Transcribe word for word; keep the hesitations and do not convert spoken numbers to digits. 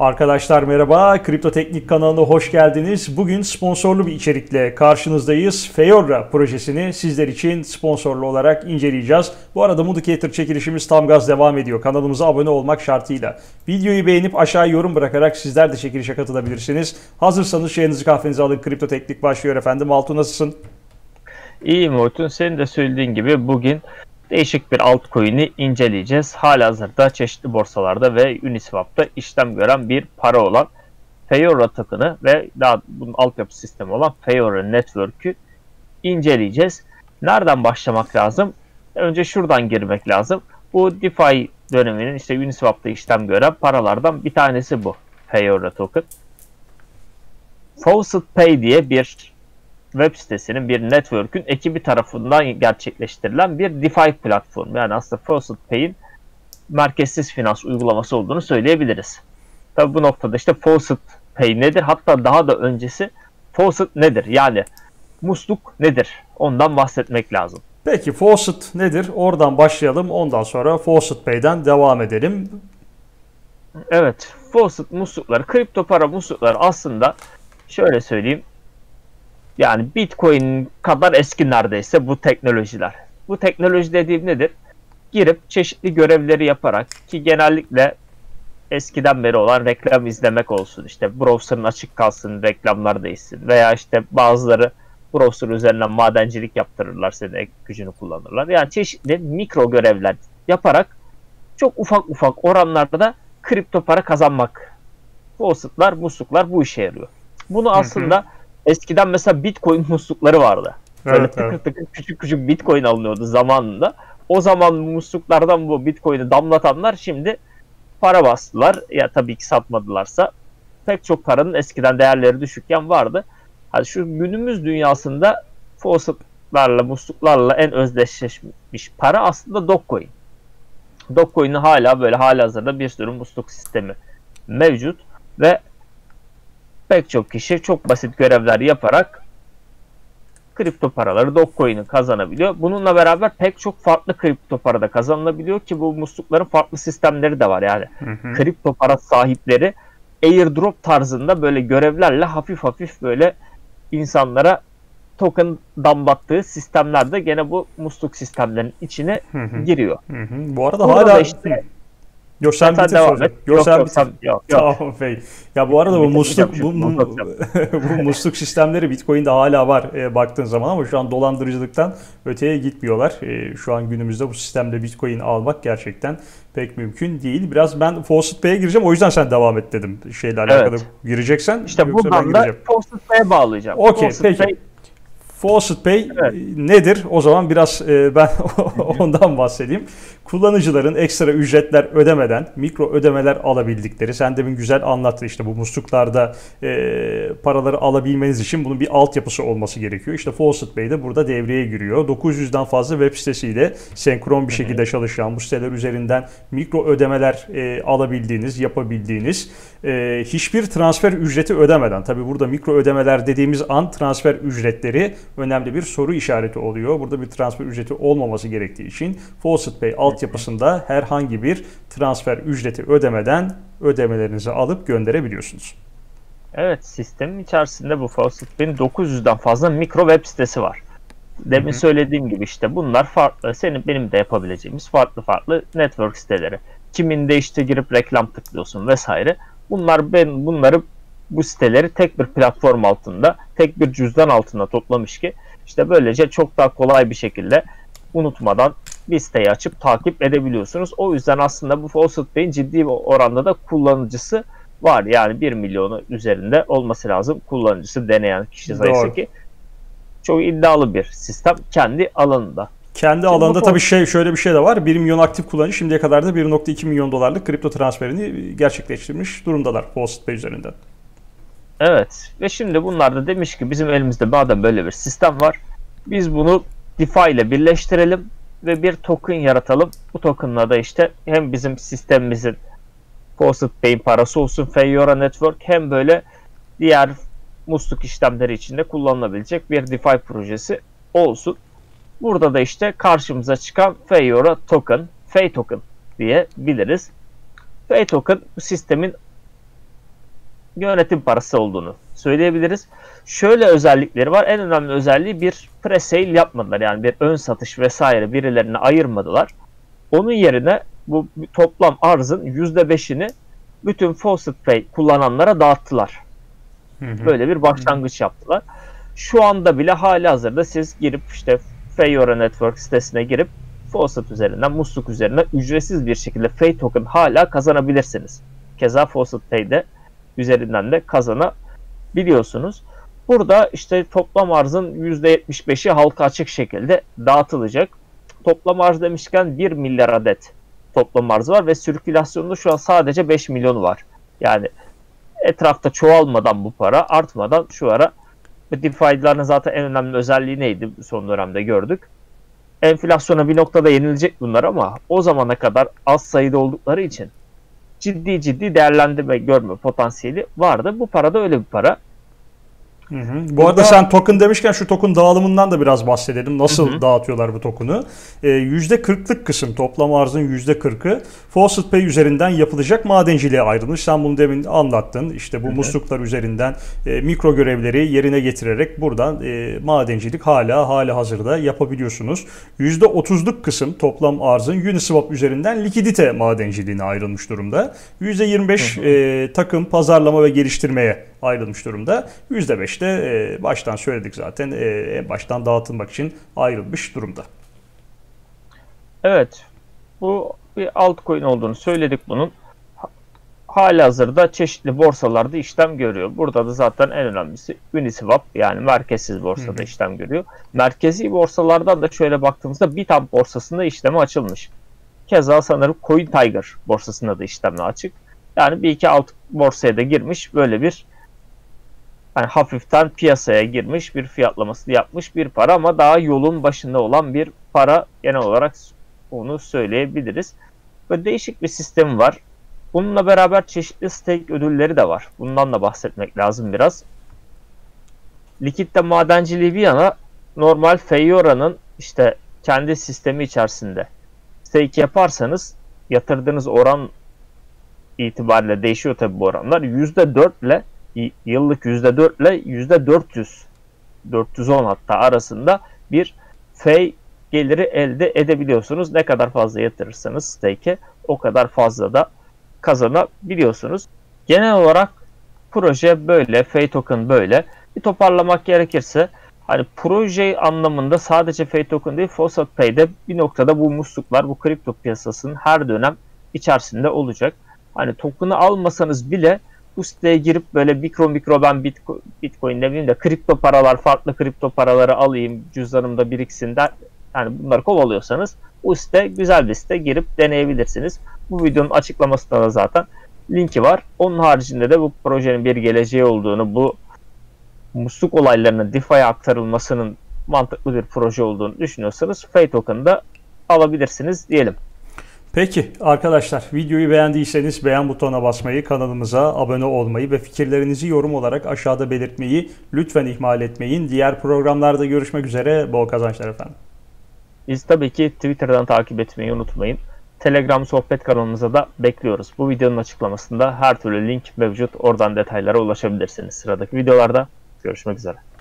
Arkadaşlar merhaba, Kripto Teknik kanalına hoş geldiniz. Bugün sponsorlu bir içerikle karşınızdayız. Feora projesini sizler için sponsorlu olarak inceleyeceğiz. Bu arada Moodicator çekilişimiz tam gaz devam ediyor. Kanalımıza abone olmak şartıyla. Videoyu beğenip aşağı yorum bırakarak sizler de çekilişe katılabilirsiniz. Hazırsanız çayınızı kahvenizi alın. Kripto Teknik başlıyor efendim. Altuğ nasılsın? İyiyim Orçun. Senin de söylediğin gibi bugün değişik bir altcoin'i inceleyeceğiz. Halihazırda çeşitli borsalarda ve Uniswap'ta işlem gören bir para olan Feora token'ı ve daha bunun altyapı sistemi olan Feora Network'ü inceleyeceğiz. Nereden başlamak lazım? Önce şuradan girmek lazım. Bu DeFi döneminin işte Uniswap'ta işlem gören paralardan bir tanesi bu Feora token. Faucet Pay diye bir web sitesinin, bir network'ün ekibi tarafından gerçekleştirilen bir DeFi platformu. Yani aslında Faucet Pay'in merkezsiz finans uygulaması olduğunu söyleyebiliriz. Tabi bu noktada işte Faucet Pay nedir? Hatta daha da öncesi Faucet nedir? Yani musluk nedir? Ondan bahsetmek lazım. Peki Faucet nedir? Oradan başlayalım. Ondan sonra Faucet Pay'den devam edelim. Evet, Faucet muslukları, kripto para muslukları aslında şöyle söyleyeyim. Yani Bitcoin kadar eski neredeyse bu teknolojiler. Bu teknoloji dediğim nedir? Girip çeşitli görevleri yaparak, ki genellikle eskiden beri olan reklam izlemek olsun, işte browser'ın açık kalsın, reklamlar değişsin veya işte bazıları browser üzerinden madencilik yaptırırlar, senin ek gücünü kullanırlar. Yani çeşitli mikro görevler yaparak çok ufak ufak oranlarda kripto para kazanmak. Faucet'lar, musluklar bu işe yarıyor. Bunu aslında hı hı. Eskiden mesela Bitcoin muslukları vardı. Böyle evet, tıkır evet. tıkır küçük küçük Bitcoin alınıyordu zamanında. O zaman musluklardan bu Bitcoin'i damlatanlar şimdi para bastılar. Ya tabii ki satmadılarsa pek çok paranın eskiden değerleri düşükken vardı. Hani şu günümüz dünyasında faucetlarla, musluklarla en özdeşleşmiş para aslında Dogecoin. Dogecoin'in hala böyle halihazırda bir sürü musluk sistemi mevcut ve pek çok kişi çok basit görevler yaparak kripto paraları, Dogecoin'i kazanabiliyor. Bununla beraber pek çok farklı kripto para da kazanılabiliyor ki bu muslukların farklı sistemleri de var. Yani hı hı. Kripto para sahipleri airdrop tarzında böyle görevlerle hafif hafif böyle insanlara token damlattığı sistemler de gene bu musluk sistemlerinin içine hı hı. giriyor. Hı hı. Bu arada Burada hala işte Yok sen bitir devam et. Yok, yok, sen yok, bitir. Yok, yok. Tamam peki. Ya bu arada bu musluk bu, bu, bu musluk sistemleri Bitcoin'de hala var e, baktığın zaman ama şu an dolandırıcılıktan öteye gitmiyorlar. E, şu an günümüzde bu sistemde Bitcoin almak gerçekten pek mümkün değil. Biraz ben Faucet Pay'e gireceğim. O yüzden sen devam et dedim. Şeyle alakalı evet. gireceksen. İşte buradan da Faucet Pay'e bağlayacağım. Okey peki. Pay... Faucet Pay evet. nedir? O zaman biraz e, ben ondan bahsedeyim. Kullanıcıların ekstra ücretler ödemeden mikro ödemeler alabildikleri, sen demin güzel anlattın işte bu musluklarda e, paraları alabilmeniz için bunun bir altyapısı olması gerekiyor. İşte Faucet Pay de burada devreye giriyor. dokuz yüzden fazla web sitesiyle senkron bir şekilde çalışan bu siteler üzerinden mikro ödemeler e, alabildiğiniz, yapabildiğiniz e, hiçbir transfer ücreti ödemeden. Tabi burada mikro ödemeler dediğimiz an transfer ücretleri önemli bir soru işareti oluyor. Burada bir transfer ücreti olmaması gerektiği için Faucet Pay altyapısında herhangi bir transfer ücreti ödemeden ödemelerinizi alıp gönderebiliyorsunuz. Evet, sistemin içerisinde bu Faucet Pay'in dokuz yüzden fazla mikro web sitesi var. Demin Hı-hı. söylediğim gibi işte bunlar farklı, senin benim de yapabileceğimiz farklı farklı network siteleri. Kiminde işte girip reklam tıklıyorsun vesaire. Bunlar ben bunları bu siteleri tek bir platform altında, tek bir cüzdan altında toplamış ki işte böylece çok daha kolay bir şekilde unutmadan bir siteyi açıp takip edebiliyorsunuz. O yüzden aslında bu Faucet Pay'in ciddi bir oranda da kullanıcısı var. Yani bir milyonu üzerinde olması lazım kullanıcısı, deneyen kişi sayısı Doğru. ki çok iddialı bir sistem kendi alanında. Kendi Şimdi alanında tabii şey şöyle bir şey de var. bir milyon aktif kullanıcı şimdiye kadar da bir nokta iki milyon dolarlık kripto transferini gerçekleştirmiş durumdalar Faucet Pay üzerinden. Evet ve şimdi bunlar da demiş ki bizim elimizde madem böyle bir sistem var, biz bunu DeFi ile birleştirelim ve bir token yaratalım. Bu tokenla da işte hem bizim sistemimizin Faucet Pay'in parası olsun Feora Network, hem böyle diğer musluk işlemleri içinde kullanılabilecek bir DeFi projesi olsun. Burada da işte karşımıza çıkan Feora Token, Fei Token diyebiliriz. Fei Token bu sistemin yönetim parası olduğunu söyleyebiliriz. Şöyle özellikleri var. En önemli özelliği bir pre-sale yapmadılar. Yani bir ön satış vesaire birilerine ayırmadılar. Onun yerine bu toplam arzın yüzde beşini bütün Faucet Pay kullananlara dağıttılar. Hı hı. Böyle bir başlangıç yaptılar. Şu anda bile halihazırda siz girip işte Feora Network sitesine girip Faucet üzerinden, musluk üzerinden ücretsiz bir şekilde Fay token hala kazanabilirsiniz. Keza Faucet Pay'de üzerinden de kazanabiliyorsunuz. Burada işte toplam arzın yüzde yetmiş beşi halka açık şekilde dağıtılacak. Toplam arz demişken bir milyar adet toplam arz var ve sirkülasyonda şu an sadece beş milyon var. Yani etrafta çoğalmadan bu para artmadan şu ara DeFi'ların zaten en önemli özelliği neydi son dönemde gördük. Enflasyona bir noktada yenilecek bunlar ama o zamana kadar az sayıda oldukları için ciddi ciddi değerlendirme görme potansiyeli vardı. Bu para da öyle bir para. Hı hı. Bu Burada, arada sen token demişken şu token dağılımından da biraz bahsedelim. Nasıl hı hı. dağıtıyorlar bu token'u? Ee, yüzde kırklık kısım, toplam arzın yüzde kırkı Faucet Pay üzerinden yapılacak madenciliğe ayrılmış. Sen bunu demin anlattın. İşte bu hı hı. musluklar üzerinden e, mikro görevleri yerine getirerek buradan e, madencilik hala hali hazırda yapabiliyorsunuz. yüzde otuzluk kısım toplam arzın Uniswap üzerinden likidite madenciliğine ayrılmış durumda. yüzde yirmi beş hı hı. E, takım, pazarlama ve geliştirmeye ayrılmış durumda. yüzde beş de e, baştan söyledik zaten e, baştan dağıtılmak için ayrılmış durumda. Evet. Bu bir altcoin olduğunu söyledik bunun. Halihazırda çeşitli borsalarda işlem görüyor. Burada da zaten en önemlisi Uniswap, yani merkezsiz borsada Hı-hı. işlem görüyor. Merkezi borsalardan da şöyle baktığımızda Bitstamp borsasında işlemi açılmış. Keza sanırım CoinTiger borsasında da işlemi açık. Yani bir iki alt borsaya da girmiş, böyle bir yani hafiften piyasaya girmiş, bir fiyatlamasını yapmış bir para ama daha yolun başında olan bir para, genel olarak onu söyleyebiliriz. Ve değişik bir sistemi var. Bununla beraber çeşitli stake ödülleri de var. Bundan da bahsetmek lazım biraz. Likitte madenciliği bir yana, normal Feora'nın işte kendi sistemi içerisinde stake yaparsanız yatırdığınız oran itibariyle değişiyor tabi bu oranlar. yüzde dört ile yıllık yüzde dört ile yüzde dört yüz dört yüz on hatta arasında bir fey geliri elde edebiliyorsunuz. Ne kadar fazla yatırırsanız stake'e o kadar fazla da kazanabiliyorsunuz. Genel olarak proje böyle, fey token böyle. Bir toparlamak gerekirse hani proje anlamında sadece fey token değil, Faucet Pay'de bir noktada bu musluklar, bu kripto piyasasının her dönem içerisinde olacak. Hani token'ı almasanız bile bu siteye girip böyle mikro mikro ben bitcoin, bitcoin ne bileyim de kripto paralar, farklı kripto paraları alayım, cüzdanımda biriksin der. Yani bunları kovalıyorsanız bu site güzel bir site, girip deneyebilirsiniz. Bu videonun açıklamasında da zaten linki var. Onun haricinde de bu projenin bir geleceği olduğunu, bu musluk olaylarının DeFi'ye aktarılmasının mantıklı bir proje olduğunu düşünüyorsanız Fey Token'da alabilirsiniz diyelim. Peki arkadaşlar, videoyu beğendiyseniz beğen butonuna basmayı, kanalımıza abone olmayı ve fikirlerinizi yorum olarak aşağıda belirtmeyi lütfen ihmal etmeyin. Diğer programlarda görüşmek üzere. Bol kazançlar efendim. Biz tabii ki Twitter'dan takip etmeyi unutmayın. Telegram sohbet kanalımıza da bekliyoruz. Bu videonun açıklamasında her türlü link mevcut. Oradan detaylara ulaşabilirsiniz. Sıradaki videolarda görüşmek üzere.